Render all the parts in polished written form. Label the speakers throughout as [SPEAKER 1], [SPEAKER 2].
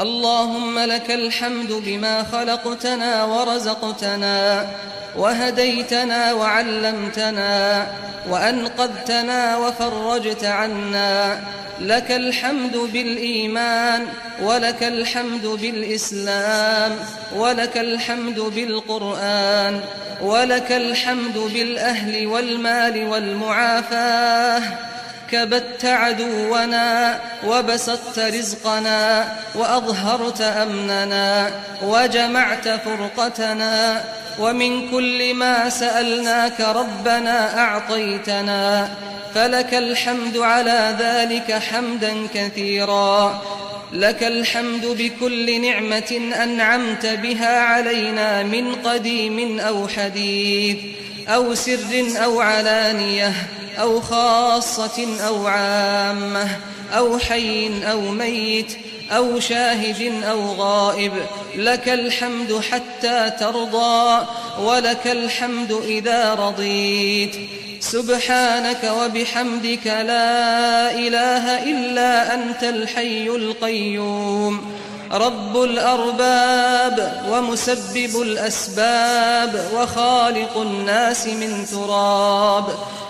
[SPEAKER 1] اللهم لك الحمد بما خلقتنا ورزقتنا وهديتنا وعلمتنا وأنقذتنا وفرجت عنا. لك الحمد بالإيمان، ولك الحمد بالإسلام، ولك الحمد بالقرآن، ولك الحمد بالأهل والمال والمعافاة. كبت عدونا وبسطت رزقنا وأظهرت أمننا وجمعت فرقتنا، ومن كل ما سألناك ربنا أعطيتنا، فلك الحمد على ذلك حمدا كثيرا. لك الحمد بكل نعمة أنعمت بها علينا من قديم أو حديث أو سر أو علانية أو خاصة أو عامة أو حي أو ميت أو شاهد أو غائب. لك الحمد حتى ترضى، ولك الحمد إذا رضيت. سبحانك وبحمدك لا إله إلا أنت الحي القيوم، رب الأرباب ومسبب الأسباب وخالق الناس من تراب.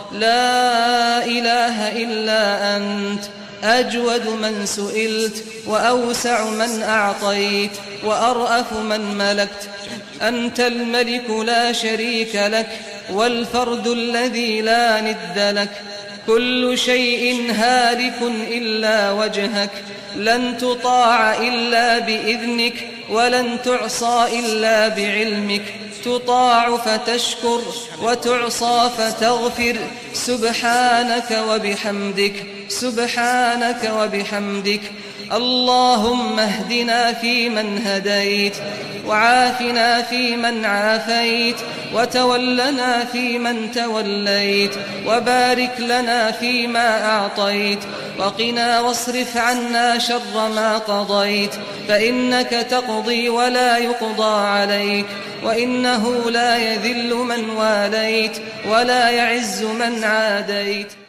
[SPEAKER 1] لا إله إلا أنت، أجود من سئلت وأوسع من أعطيت وأرأف من ملكت. أنت الملك لا شريك لك، والفرد الذي لا ند لك. كل شيء هالك إلا وجهك، لن تطاع إلا بإذنك، ولن تعصى إلا بعلمك. تطاع فتشكر وتعصى فتغفر. سبحانك وبحمدك، سبحانك وبحمدك. اللهم اهدنا فيمن هديت، وعافنا فيمن عافيت، وتولنا فيمن توليت، وبارك لنا فيما أعطيت، وقنا واصرف عنا شر ما قضيت، فإنك تقضي ولا يقضى عليك، وإنه لا يذل من واليت ولا يعز من عاديت.